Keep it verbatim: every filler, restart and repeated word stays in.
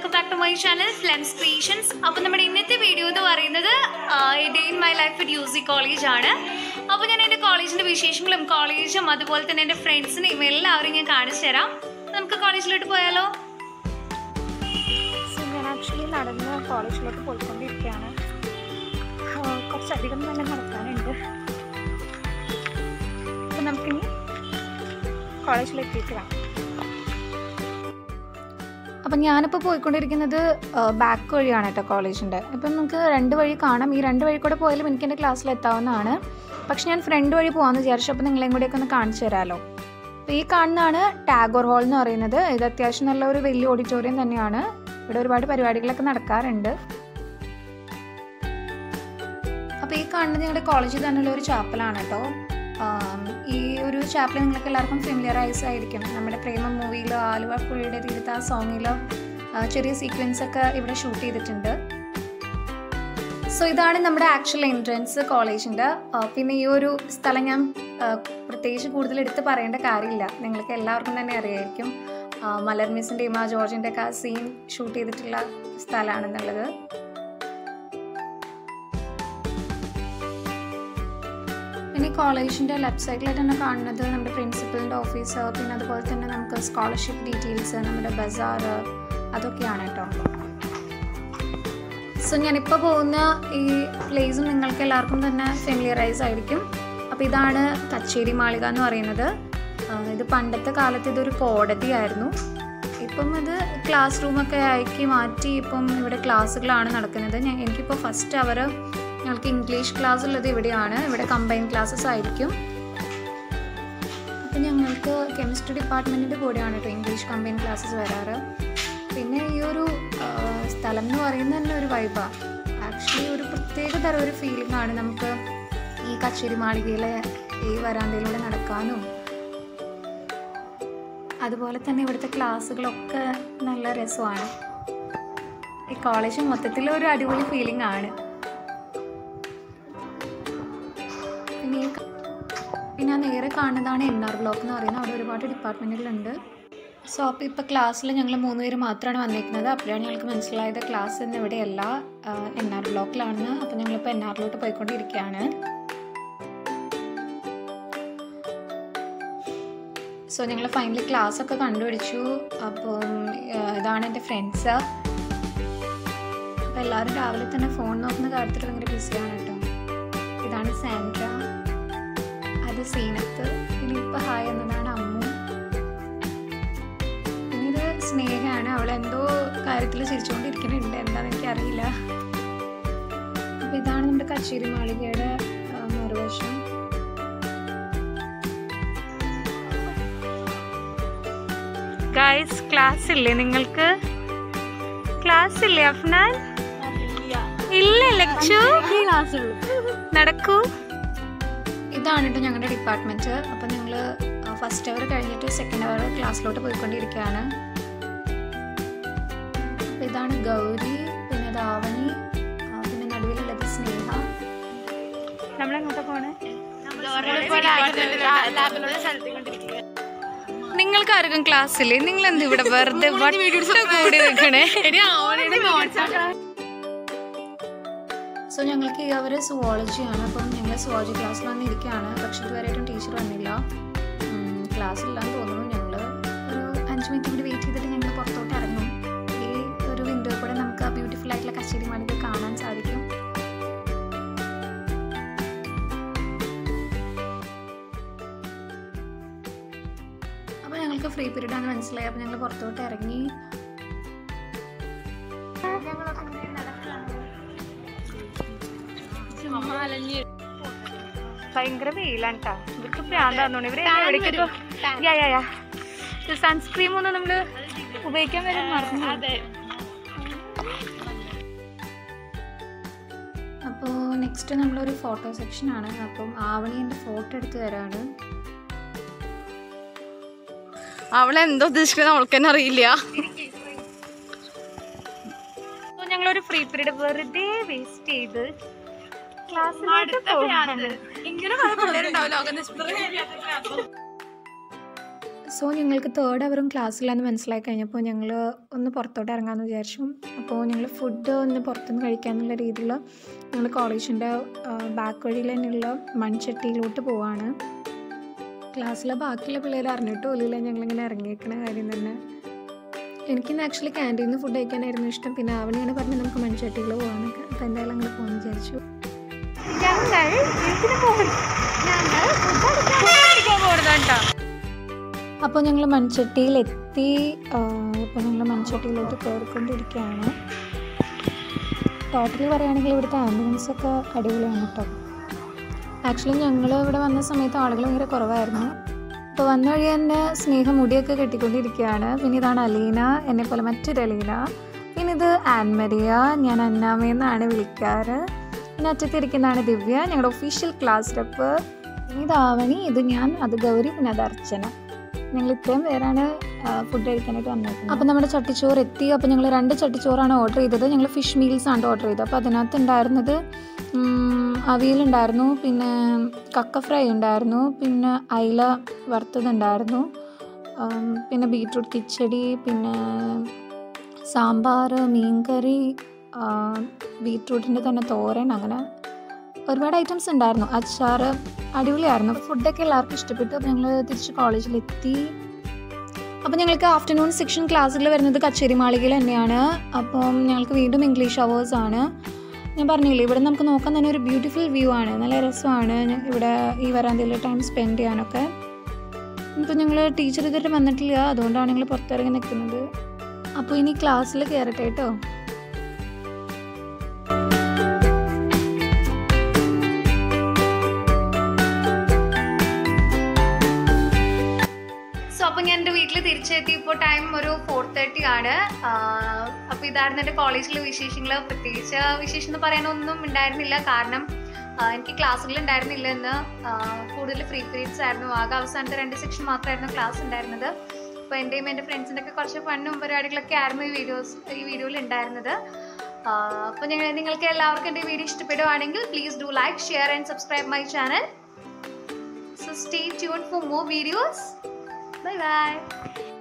welcome back to my channel Flems Creations. അപ്പോൾ നമ്മുടെ ഇന്നത്തെ വീഡിയോ എന്ന് പറയുന്നത് day in my life at U C college ആണ്. അപ്പോൾ ഞാൻ എൻ്റെ കോളേജിൻ്റെ വിശേഷങ്ങളും കോളേജും അതുപോലെ തന്നെ എൻ്റെ ഫ്രണ്ട്സിനെയും എല്ലാവരും ഞാൻ കാണിച്ചു തരാം. നമുക്ക് കോളേജിലോട്ട് പോയാലോ? സോ ഞാൻ ആക്ച്വലി നടന്ന് കോളേജിലോട്ട് പോയിക്കൊണ്ടിരിക്കുകയാണ്. കുറച്ചധികം തന്നെ നടക്കാനുണ്ട്. അപ്പോൾ നമുക്കിനി കോളേജിലെത്തിയിട്ട് കാണാം. അപ്പം ഞാനിപ്പോൾ പോയിക്കൊണ്ടിരിക്കുന്നത് ബാക്ക് വഴിയാണ് കേട്ടോ കോളേജിൻ്റെ. അപ്പം നമുക്ക് രണ്ട് വഴി കാണാം. ഈ രണ്ട് വഴി കൂടെ പോയാലും എനിക്ക് എൻ്റെ ക്ലാസ്സിൽ എത്താവുന്നതാണ്. പക്ഷെ ഞാൻ ഫ്രണ്ട് വഴി പോകാമെന്ന് വിചാരിച്ചു. അപ്പോൾ നിങ്ങളെയും കൂടെയൊക്കെ ഒന്ന് കാണിച്ചു തരാമല്ലോ. അപ്പോൾ ഈ കാണുന്നതാണ് ടാഗോർ ഹാൾ എന്ന് പറയുന്നത്. ഇത് അത്യാവശ്യം നല്ല ഒരു വലിയ ഓഡിറ്റോറിയം തന്നെയാണ്. ഇവിടെ ഒരുപാട് പരിപാടികളൊക്കെ നടക്കാറുണ്ട്. അപ്പോൾ ഈ കാണുന്നത് ഞങ്ങളുടെ കോളേജിൽ തന്നെയുള്ള ഒരു ചാപ്പലാണ് കേട്ടോ. ഈ ഒരു ചാപ്പൽ നിങ്ങൾക്ക് എല്ലാവർക്കും ഫെമിലിയറൈസ് ആയിരിക്കും. നമ്മുടെ പ്രേമം മൂവിയിൽ ആലുവ പുഴയുടെ തീരത്ത് ആ സോങ്ങിൽ ചെറിയ സീക്വൻസ് ഒക്കെ ഇവിടെ ഷൂട്ട് ചെയ്തിട്ടുണ്ട്. സോ ഇതാണ് നമ്മുടെ ആക്ച്വൽ എൻട്രൻസ് കോളേജിൻ്റെ. പിന്നെ ഈ ഒരു സ്ഥലം ഞാൻ പ്രത്യേകിച്ച് കൂടുതൽ എടുത്ത് പറയേണ്ട കാര്യമില്ല, നിങ്ങൾക്ക് എല്ലാവർക്കും തന്നെ അറിയായിരിക്കും. മലർ മിസ്സിൻ്റെയും ആ ജോർജിൻ്റെ ഒക്കെ ആ സീൻ ഷൂട്ട് ചെയ്തിട്ടുള്ള സ്ഥലമാണെന്നുള്ളത്. പിന്നെ കോളേജിൻ്റെ ലെഫ്റ്റ് സൈഡിലായിട്ട് തന്നെ കാണുന്നത് നമ്മുടെ പ്രിൻസിപ്പലിൻ്റെ ഓഫീസ്, പിന്നെ അതുപോലെ തന്നെ നമുക്ക് സ്കോളർഷിപ്പ് ഡീറ്റെയിൽസ്, നമ്മുടെ ബസാർ, അതൊക്കെയാണ് കേട്ടോ. സോ ഞാനിപ്പോൾ പോകുന്ന ഈ പ്ലേസും നിങ്ങൾക്ക് എല്ലാവർക്കും തന്നെ ഫെമിലിയറൈസ് ആയിരിക്കും. അപ്പോൾ ഇതാണ് കച്ചേരി മാളിക എന്ന് പറയുന്നത്. ഇത് പണ്ടത്തെ കാലത്ത് ഇതൊരു കോടതിയായിരുന്നു. ഇപ്പം അത് ക്ലാസ് റൂമൊക്കെ ആക്കി മാറ്റി ഇപ്പം ഇവിടെ ക്ലാസ്സുകളാണ് നടക്കുന്നത്. ഞാൻ എനിക്കിപ്പോൾ ഫസ്റ്റ് അവർ ഞങ്ങൾക്ക് ഇംഗ്ലീഷ് ക്ലാസ് ഉള്ളത് ഇവിടെയാണ്. ഇവിടെ കമ്പൈൻ ക്ലാസ്സസ് ആയിരിക്കും. അപ്പം ഞങ്ങൾക്ക് കെമിസ്ട്രി ഡിപ്പാർട്ട്മെൻറ്റിൻ്റെ കൂടെയാണ് കേട്ടോ ഇംഗ്ലീഷ് കമ്പൈൻ ക്ലാസ്സസ് വരാറ്. പിന്നെ ഈ ഒരു സ്ഥലം എന്ന് പറയുന്നത് തന്നെ ഒരു വൈബാണ്. ആക്ച്വലി ഒരു പ്രത്യേക തരം ഒരു ഫീലിംഗ് ആണ് നമുക്ക് ഈ കച്ചേരി മാളികയിലെ ഈ വരാന്തയിലൂടെ നടക്കാനും. അതുപോലെ തന്നെ ഇവിടുത്തെ ക്ലാസ്സുകളൊക്കെ നല്ല രസമാണ്. ഈ കോളേജ് മൊത്തത്തിൽ ഒരു അടിപൊളി ഫീലിംഗ് ആണ്. പിന്നെ പിന്നെ നേരെ കാണുന്നതാണ് എൻ ആർ ബ്ലോക്ക് എന്ന് പറയുന്നത്. അവിടെ ഒരുപാട് ഡിപ്പാർട്ട്മെൻറ്റുകളുണ്ട്. സോ അപ്പോൾ ഇപ്പോൾ ക്ലാസ്സിൽ ഞങ്ങൾ മൂന്ന് പേര് മാത്രമാണ് വന്നിരിക്കുന്നത്. അപ്പോഴാണ് ഞങ്ങൾക്ക് മനസ്സിലായത് ക്ലാസ് ഇന്ന് ഇവിടെയല്ല, എൻ ആർ ബ്ലോക്കിലാണെന്ന്. അപ്പോൾ ഞങ്ങളിപ്പോൾ എൻ ആറിലോട്ട് പോയിക്കൊണ്ടിരിക്കുകയാണ്. സോ ഞങ്ങൾ ഫൈനലി ക്ലാസ്സൊക്കെ കണ്ടുപിടിച്ചു. അപ്പം ഇതാണ് എൻ്റെ ഫ്രണ്ട്സ്. അപ്പോൾ എല്ലാവരും രാവിലെ തന്നെ ഫോൺ നോക്കുന്ന കാര്യത്തിൽ ഭയങ്കര ബിസിയാണ് കേട്ടോ. ഇതാണ് സാൻഡ്ര, അത് സീനത്ത്, പിന്നെ ഇപ്പോൾ ഹായ് എന്നതാണ് അമ്മു, പിന്നെ ഇത് സ്നേഹയാണ്. അവളെന്തോ കാര്യത്തിൽ ചിരിച്ചുകൊണ്ടിരിക്കുന്നുണ്ട്, എന്താണെന്ന് എനിക്കറിയില്ല. അപ്പോൾ ഇതാണ് നമ്മുടെ കച്ചേരി മാളികയുടെ മറുവശം. ഗൈസ്, ക്ലാസ് ഇല്ലേ നിങ്ങൾക്ക്? ക്ലാസ് ഇല്ലേ അഫ്നാൻ? ഇല്ല, ലെക്ചർ നടക്കൂ. ഇതാണ് കേട്ടോ ഞങ്ങളുടെ ഡിപ്പാർട്ട്മെൻറ്റ്. അപ്പം ഞങ്ങൾ ഫസ്റ്റ് അവർ കഴിഞ്ഞിട്ട് സെക്കൻഡ് അവർ ക്ലാസ്സിലോട്ട് പോയിക്കൊണ്ടിരിക്കുകയാണ്. അപ്പം ഇതാണ് ഗൗരി, പിന്നെ ധാവണി, പിന്നെ നടുവിലുള്ളത് സ്നേഹ. നമ്മളെങ്ങോട്ടാ പോണേ? നിങ്ങൾക്ക് ആർക്കും ക്ലാസ് ഇല്ലേ? നിങ്ങൾ എന്ത് ഇവിടെ വെറുതെ കൂടി നിൽക്കണേ? സോ ഞങ്ങൾക്ക് ഈ അവർ സുവോളജിയാണ്. അപ്പം ഞങ്ങൾ സുവോളജി ക്ലാസ്സിൽ വന്നിരിക്കുകയാണ്. പക്ഷെ ഇതുവരെയായിട്ടും ടീച്ചർ വന്നില്ല, ക്ലാസ് ഇല്ലാന്ന് തോന്നുന്നു. ഞങ്ങൾ ഒരു അഞ്ച് മിനിറ്റ് കൂടി വെയിറ്റ് ചെയ്തിട്ട് ഞങ്ങൾ പുറത്തോട്ട് ഇറങ്ങും. ഈ ഒരു വിൻഡോ കൂടെ നമുക്ക് ആ ബ്യൂട്ടിഫുൾ ആയിട്ടുള്ള കച്ചേരി മാളിക കാണാൻ സാധിക്കും. അപ്പോൾ ഞങ്ങൾക്ക് ഫ്രീ പീരീഡ് ആണെന്ന് മനസ്സിലായി. അപ്പോൾ ഞങ്ങൾ പുറത്തോട്ട് ഇറങ്ങി. ഭയങ്കര വെയിലാണ് കേട്ടോ. ഇവർക്ക് പ്രാന്താന്നോണ്ട് ഇവര് സൺസ്ക്രീം ഒന്നും നമ്മള് ഉപയോഗിക്കാൻ വരെ മറന്നു. അപ്പോൾ നെക്സ്റ്റ് നമ്മളൊരു ഫോട്ടോ സെക്ഷനാണ്. അപ്പം ആവണി എൻ്റെ ഫോട്ടോ എടുത്ത് തരാണ്. അവളെന്തോ ഉദ്ദേശിക്കുന്നത് അവൾക്ക് തന്നെ അറിയില്ല. ഞങ്ങളൊരു ഫ്രീ പീരീഡ് വെറുതെ വേസ്റ്റ് ചെയ്ത് സോ ഞങ്ങൾക്ക് തേർഡ് അവറും ക്ലാസ്സിലാന്ന് മനസ്സിലായി കഴിഞ്ഞപ്പോൾ ഞങ്ങൾ ഒന്ന് പുറത്തോട്ട് ഇറങ്ങാമെന്ന് വിചാരിച്ചു. അപ്പോൾ ഞങ്ങൾ ഫുഡ് ഒന്ന് പുറത്തുനിന്ന് കഴിക്കാമെന്നുള്ള രീതിയിൽ ഞങ്ങൾ കോളേജിൻ്റെ ബാക്ക് വഴിയിൽ തന്നെയുള്ള മൺചട്ടിയിലോട്ട് പോവാണ്. ക്ലാസ്സിലെ ബാക്കിയുള്ള പിള്ളേർ അറിഞ്ഞിട്ടോ ഇല്ല ഞങ്ങളിങ്ങനെ ഇറങ്ങിയേക്കണ കാര്യം തന്നെ. എനിക്കിന്ന് ആക്ച്വലി ക്യാൻറ്റീനിൽ നിന്ന് ഫുഡ് കഴിക്കാനായിരുന്നു ഇഷ്ടം. പിന്നെ അവനെയാണ് പറഞ്ഞ് നമുക്ക് മൺചട്ടിയിൽ പോകാനൊക്കെ. അപ്പോൾ എന്തായാലും അങ്ങനെ പോകുമെന്ന് വിചാരിച്ചു. അപ്പോൾ ഞങ്ങൾ മൺചട്ടിയിലെത്തി. ഇപ്പോൾ ഞങ്ങൾ മൺചട്ടിയിലോട്ട് കയറിക്കൊണ്ടിരിക്കുകയാണ്. ടോട്ടലി പറയുകയാണെങ്കിൽ ഇവിടുത്തെ ആംബുലൻസൊക്കെ അടിപൊളിയാണ് കേട്ടോ. ആക്ച്വലി ഞങ്ങൾ ഇവിടെ വന്ന സമയത്ത് ആളുകൾ ഭയങ്കര കുറവായിരുന്നു. അപ്പോൾ വന്ന വഴി തന്നെ സ്നേഹം മുടിയൊക്കെ കെട്ടിക്കൊണ്ടിരിക്കുകയാണ്. പിന്നെ ഇതാണ് അലീന, എന്നെപ്പോലെ മറ്റൊരു അലീന. പിന്നെ ഇത് ആൻമരിയ, ഞാൻ അന്നാമയെന്നാണ് വിളിക്കാറ്. പിന്നെ അറ്റത്തിരിക്കുന്നതാണ് ദിവ്യ, ഞങ്ങളുടെ ഒഫീഷ്യൽ ക്ലാസ് റെപ്പ്. പിന്നെ ഇത് ആവണി, ഇത് ഞാൻ, അത് ഗൗരി, പിന്നെ അത് അർച്ചന. ഞങ്ങൾ ഇത്രയും പേരാണ് ഫുഡ് കഴിക്കാനായിട്ട് വന്നിരിക്കുന്നത്. അപ്പോൾ നമ്മുടെ ചട്ടിച്ചോറ് എത്തി. അപ്പോൾ ഞങ്ങൾ രണ്ട് ചട്ടിച്ചോറാണ് ഓർഡർ ചെയ്തത്. ഞങ്ങൾ ഫിഷ് മീൽസ് ആണ് ഓർഡർ ചെയ്തത്. അപ്പോൾ അതിനകത്ത് ഉണ്ടായിരുന്നത് അവിയലുണ്ടായിരുന്നു, പിന്നെ കക്ക ഫ്രൈ ഉണ്ടായിരുന്നു, പിന്നെ അയില വറുത്തതുണ്ടായിരുന്നു, പിന്നെ ബീട്രൂട്ട് കിച്ചടി, പിന്നെ സാമ്പാർ, മീൻകറി, ബീട്രൂട്ടിൻ്റെ തന്നെ തോരൻ, അങ്ങനെ ഒരുപാട് ഐറ്റംസ് ഉണ്ടായിരുന്നു. അച്ചാർ അടിപൊളിയായിരുന്നു. ഫുഡൊക്കെ എല്ലാവർക്കും ഇഷ്ടപ്പെട്ടു. അപ്പോൾ ഞങ്ങൾ തിരിച്ച് കോളേജിലെത്തി. അപ്പോൾ ഞങ്ങൾക്ക് ആഫ്റ്റർനൂൺ സെക്ഷൻ ക്ലാസ്സുകൾ വരുന്നത് കച്ചേരി മാളികയിൽ തന്നെയാണ്. അപ്പം ഞങ്ങൾക്ക് വീണ്ടും ഇംഗ്ലീഷ് അവേഴ്സാണ്. ഞാൻ പറഞ്ഞില്ലേ, ഇവിടെ നമുക്ക് നോക്കാൻ തന്നെ ഒരു ബ്യൂട്ടിഫുൾ വ്യൂ ആണ്, നല്ല രസമാണ് ഇവിടെ ഈ വരാന്തയിൽ ടൈം സ്പെൻഡ് ചെയ്യാനൊക്കെ. ഇപ്പോൾ ഞങ്ങൾ ടീച്ചർ ഇതുവരെ വന്നിട്ടില്ല, അതുകൊണ്ടാണ് ഞങ്ങൾ പുറത്തിറങ്ങി നിൽക്കുന്നത്. അപ്പോൾ ഇനി ക്ലാസ്സിൽ കയറട്ടെ കേട്ടോ. അപ്പോൾ ഞാൻ എൻ്റെ വീട്ടിൽ തിരിച്ചെത്തി. ഇപ്പോൾ ടൈം ഒരു ഫോർ തേർട്ടി ആണ്. അപ്പോൾ ഇതായിരുന്നു എൻ്റെ കോളേജിലെ വിശേഷങ്ങൾ. പ്രത്യേകിച്ച് വിശേഷം എന്ന് പറയാനൊന്നും ഉണ്ടായിരുന്നില്ല, കാരണം എനിക്ക് ക്ലാസ്സുകൾ ഉണ്ടായിരുന്നില്ല എന്ന്. കൂടുതൽ ഫ്രീ പീരീഡ്സ് ആയിരുന്നു. ആകെ അവസാനത്തെ രണ്ട് സെക്ഷൻ മാത്രമായിരുന്നു ക്ലാസ് ഉണ്ടായിരുന്നത്. അപ്പോൾ എൻ്റെയും എൻ്റെ ഫ്രണ്ട്സിൻ്റെ ഒക്കെ കുറച്ച് ഫണ്ണും പരിപാടികളൊക്കെ ആയിരുന്നു ഈ വീഡിയോസ് ഈ വീഡിയോയിൽ ഉണ്ടായിരുന്നത്. അപ്പോൾ ഞങ്ങൾ നിങ്ങൾക്ക് എല്ലാവർക്കും എൻ്റെ വീഡിയോ ഇഷ്ടപ്പെടുവാണെങ്കിൽ please do like, share and subscribe my channel. So stay tune for more videos. Bye bye.